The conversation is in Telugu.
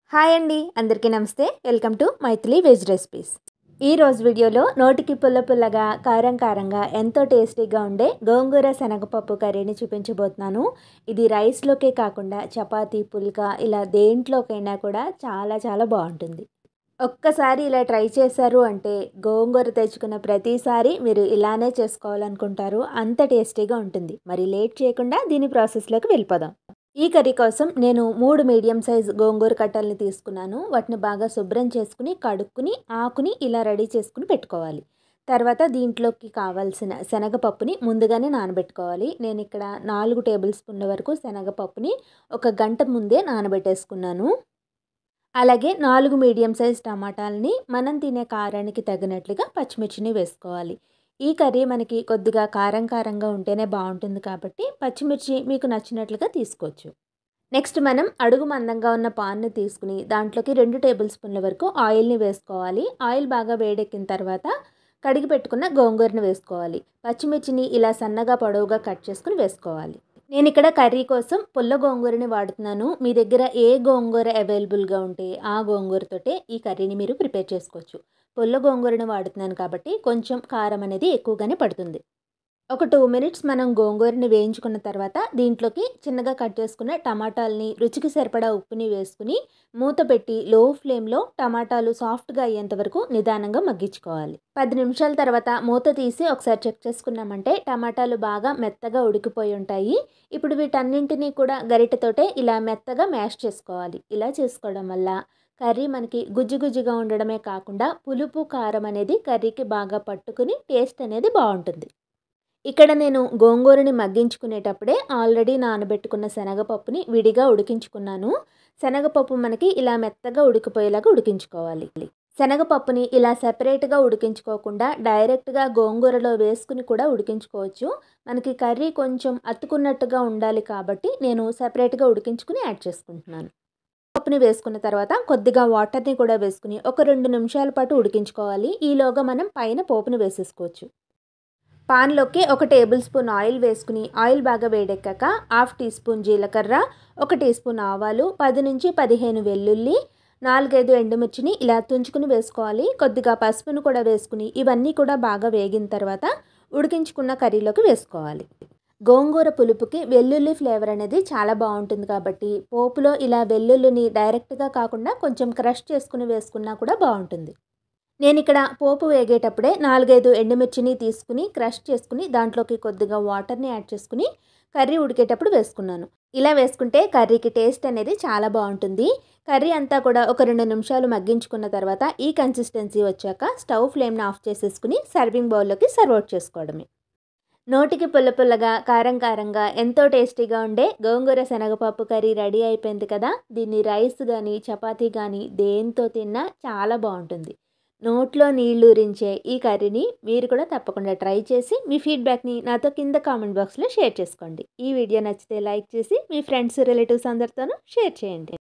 హాయ్ అండి, అందరికీ నమస్తే. Welcome to Mythili veg recipes. ఈ రోజు వీడియోలో నోటికి పుల్ల పుల్లగా కారం కారంగా ఎంతో టేస్టీగా ఉండే గోంగూర శనగపప్పు కర్రీని చూపించబోతున్నాను. ఇది రైస్లోకే కాకుండా చపాతీ, పుల్కా ఇలా దేంట్లోకైనా కూడా చాలా చాలా బాగుంటుంది. ఒక్కసారి ఇలా ట్రై చేశారు అంటే గోంగూర తెచ్చుకున్న ప్రతిసారి మీరు ఇలానే చేసుకోవాలనుకుంటారు. అంత టేస్టీగా ఉంటుంది. మరి లేట్ చేయకుండా దీని ప్రాసెస్లోకి వెళ్ళిపోదాం. ఈ కర్రీ కోసం నేను 3 మీడియం సైజ్ గోంగూర కట్టల్ని తీసుకున్నాను. వాటిని బాగా శుభ్రం చేసుకుని, కడుక్కుని, ఆకుని ఇలా రెడీ చేసుకుని పెట్టుకోవాలి. తర్వాత దీంట్లోకి కావాల్సిన శనగపప్పుని ముందుగానే నానబెట్టుకోవాలి. నేను ఇక్కడ 4 టేబుల్ స్పూన్ల వరకు శనగపప్పుని 1 గంట ముందే నానబెట్టేసుకున్నాను. అలాగే 4 మీడియం సైజ్ టమాటాలని మనం తినే కారానికి తగినట్లుగా పచ్చిమిర్చిని వేసుకోవాలి. ఈ కర్రీ మనకి కొద్దిగా కారం కారంగా ఉంటేనే బాగుంటుంది కాబట్టి పచ్చిమిర్చి మీకు నచ్చినట్లుగా తీసుకోవచ్చు. నెక్స్ట్ మనం అడుగు మందంగా ఉన్న పాన్ని తీసుకుని దాంట్లోకి 2 టేబుల్ స్పూన్ల వరకు ఆయిల్ని వేసుకోవాలి. ఆయిల్ బాగా వేడెక్కిన తర్వాత కడిగి పెట్టుకున్న గోంగూరని వేసుకోవాలి. పచ్చిమిర్చిని ఇలా సన్నగా పొడవుగా కట్ చేసుకుని వేసుకోవాలి. నేను ఇక్కడ కర్రీ కోసం పుల్ల గోంగూరని వాడుతున్నాను. మీ దగ్గర ఏ గోంగూర అవైలబుల్గా ఉంటే ఆ గోంగూరతోటే ఈ కర్రీని మీరు ప్రిపేర్ చేసుకోవచ్చు. పుల్ల గోంగూరని వాడుతున్నాను కాబట్టి కొంచెం కారం అనేది ఎక్కువగానే పడుతుంది. ఒక 2 మినిట్స్ మనం గోంగూరని వేయించుకున్న తర్వాత దీంట్లోకి చిన్నగా కట్ చేసుకున్న టమాటాలని, రుచికి సరిపడా ఉప్పుని వేసుకుని మూత పెట్టి లో ఫ్లేమ్లో టమాటాలు సాఫ్ట్గా అయ్యేంత వరకు నిదానంగా మగ్గించుకోవాలి. 10 నిమిషాల తర్వాత మూత తీసి ఒకసారి చెక్ చేసుకున్నామంటే టమాటాలు బాగా మెత్తగా ఉడికిపోయి ఉంటాయి. ఇప్పుడు వీటన్నింటినీ కూడా గరిటెతోటే ఇలా మెత్తగా మ్యాష్ చేసుకోవాలి. ఇలా చేసుకోవడం వల్ల కర్రీ మనకి గుజ్జు గుజ్జుగా ఉండడమే కాకుండా పులుపు, కారం అనేది కర్రీకి బాగా పట్టుకుని టేస్ట్ అనేది బాగుంటుంది. ఇక్కడ నేను గోంగూరని మగ్గించుకునేటప్పుడే ఆల్రెడీ నానబెట్టుకున్న శనగపప్పుని విడిగా ఉడికించుకున్నాను. శనగపప్పు మనకి ఇలా మెత్తగా ఉడికిపోయేలాగా ఉడికించుకోవాలి. శనగపప్పుని ఇలా సెపరేట్గా ఉడికించుకోకుండా డైరెక్ట్గా గోంగూరలో వేసుకుని కూడా ఉడికించుకోవచ్చు. మనకి కర్రీ కొంచెం అతుకున్నట్టుగా ఉండాలి కాబట్టి నేను సెపరేట్గా ఉడికించుకుని యాడ్ చేసుకుంటున్నాను. పప్పుని వేసుకున్న తర్వాత కొద్దిగా వాటర్ని కూడా వేసుకుని ఒక 2 నిమిషాల పాటు ఉడికించుకోవాలి. ఈలోగా మనం పైన పోపుని వేసేసుకోవచ్చు. పాన్లోకి 1 టేబుల్ స్పూన్ ఆయిల్ వేసుకుని ఆయిల్ బాగా వేడెక్కాక 1/2 టీ స్పూన్ జీలకర్ర, 1 టీ స్పూన్ ఆవాలు, 10 నుంచి 15 వెల్లుల్లి, 4-5 ఎండుమిర్చిని ఇలా తుంచుకుని వేసుకోవాలి. కొద్దిగా పసుపును కూడా వేసుకుని ఇవన్నీ కూడా బాగా వేగిన తర్వాత ఉడికించుకున్న కర్రీలోకి వేసుకోవాలి. గోంగూర పులుపుకి వెల్లుల్లి ఫ్లేవర్ అనేది చాలా బాగుంటుంది కాబట్టి పోపులో ఇలా వెల్లుల్లిని డైరెక్ట్గా కాకుండా కొంచెం క్రష్ చేసుకుని వేసుకున్నా కూడా బాగుంటుంది. నేను ఇక్కడ పోపు వేగేటప్పుడే 4-5 ఎండుమిర్చిని తీసుకుని క్రష్ చేసుకుని దాంట్లోకి కొద్దిగా వాటర్ని యాడ్ చేసుకుని కర్రీ ఉడికేటప్పుడు వేసుకున్నాను. ఇలా వేసుకుంటే కర్రీకి టేస్ట్ అనేది చాలా బాగుంటుంది. కర్రీ అంతా కూడా ఒక 2 నిమిషాలు మగ్గించుకున్న తర్వాత ఈ కన్సిస్టెన్సీ వచ్చాక స్టవ్ ఫ్లేమ్ని ఆఫ్ చేసేసుకుని సర్వింగ్ బౌల్లోకి సర్వ్ అవుట్ చేసుకోవడమే. నోటికి పుల్ల పుల్లగా, కారం కారంగా ఎంతో టేస్టీగా ఉండే గోంగూర శనగపప్పు కర్రీ రెడీ అయిపోయింది కదా. దీన్ని రైస్ కానీ, చపాతీ కానీ దేంతో తిన్నా చాలా బాగుంటుంది. నోట్లో నీళ్లూరించే ఈ కర్రీని మీరు కూడా తప్పకుండా ట్రై చేసి మీ ఫీడ్బ్యాక్ని నాతో కింద కామెంట్ బాక్స్లో షేర్ చేసుకోండి. ఈ వీడియో నచ్చితే లైక్ చేసి మీ ఫ్రెండ్స్, రిలేటివ్స్ అందరితోనూ షేర్ చేయండి.